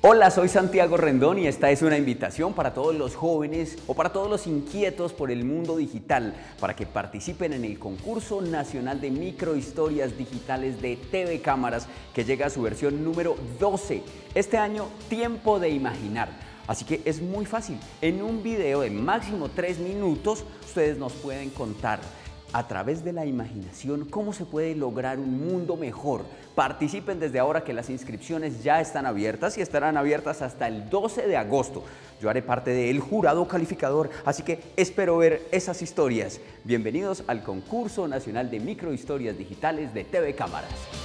Hola, soy Santiago Rendón y esta es una invitación para todos los jóvenes o para todos los inquietos por el mundo digital para que participen en el concurso nacional de microhistorias digitales de TV Cámaras que llega a su versión número 12. Este año, Tiempo de Imaginar. Así que es muy fácil. En un video de máximo 3 minutos, ustedes nos pueden contar a través de la imaginación cómo se puede lograr un mundo mejor. Participen desde ahora que las inscripciones ya están abiertas y estarán abiertas hasta el 12 de agosto. Yo haré parte del jurado calificador, así que espero ver esas historias. Bienvenidos al concurso nacional de microhistorias digitales de TV Cámaras.